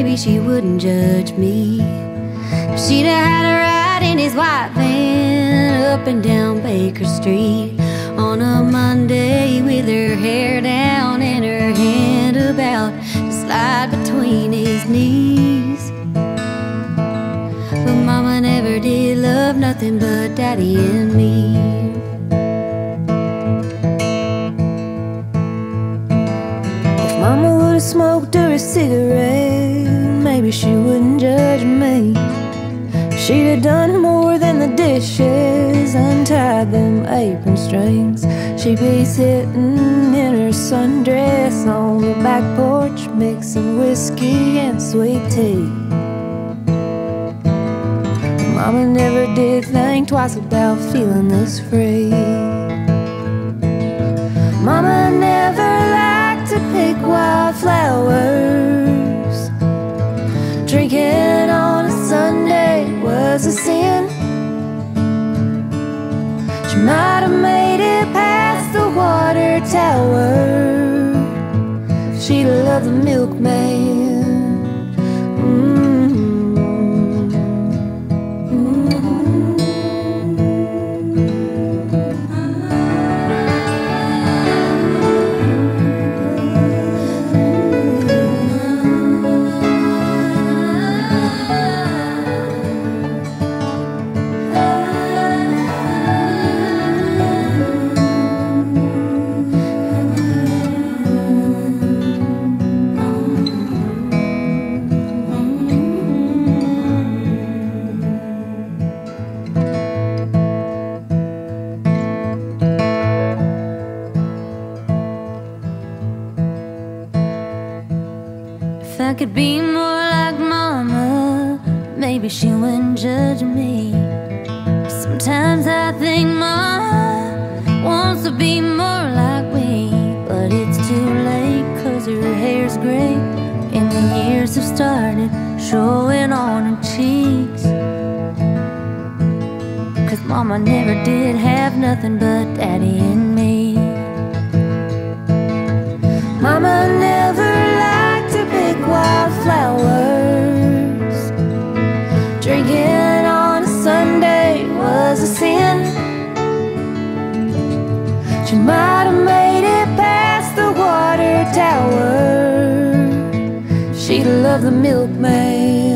maybe she wouldn't judge me. She'd have had a ride in his white van up and down Baker Street on a Monday, with her hair down and her hand about to slide between his knees. But Mama never did love nothing but Daddy and me. If Mama would've smoked her a cigarette, maybe she wouldn't judge me. She'd have done more than the dishes, untied them apron strings. She'd be sitting in her sundress on the back porch, mixing whiskey and sweet tea. Mama never did think twice about feeling this free. Mama never liked to pick wildflowers. Drinking on a Sunday was a sin. She might have made it past the water tower if she'd loved the milkman. If I could be more like Mama, maybe she wouldn't judge me. Sometimes I think Mama wants to be more like me, but it's too late, 'cause her hair's gray and the years have started showing on her cheeks. 'Cause Mama never did have nothing but Daddy and me. Mama never liked to pick wildflowers. Drinking on a Sunday was a sin. She might have made it past the water tower. She'd love the milkman.